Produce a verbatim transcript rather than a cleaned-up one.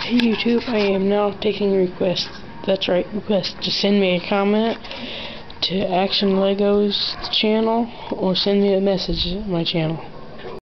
Hey YouTube, I am now taking requests. That's right, requests. Just send me a comment to actionLEGOs channel or send me a message at my channel.